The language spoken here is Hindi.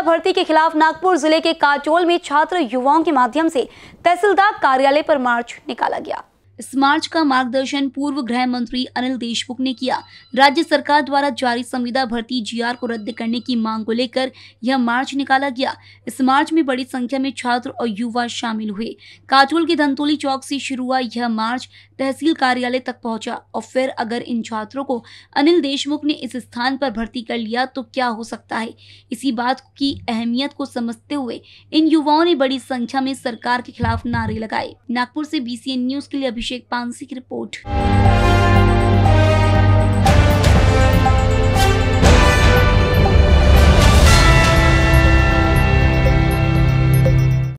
संविदा भर्ती के खिलाफ नागपुर जिले के काचोल में छात्र युवाओं के माध्यम से तहसीलदार कार्यालय पर मार्च निकाला गया। इस मार्च का मार्गदर्शन पूर्व गृह मंत्री अनिल देशमुख ने किया। राज्य सरकार द्वारा जारी संविदा भर्ती जीआर को रद्द करने की मांग को लेकर यह मार्च निकाला गया। इस मार्च में बड़ी संख्या में छात्र और युवा शामिल हुए। काचोल के धनतोली चौक से शुरू हुआ यह मार्च तहसील कार्यालय तक पहुंचा और फिर अगर इन छात्रों को अनिल देशमुख ने इस स्थान पर भर्ती कर लिया तो क्या हो सकता है। इसी बात की अहमियत को समझते हुए इन युवाओं ने बड़ी संख्या में सरकार के खिलाफ नारे लगाए। नागपुर से BCN न्यूज के लिए अभिषेक पानसी की रिपोर्ट।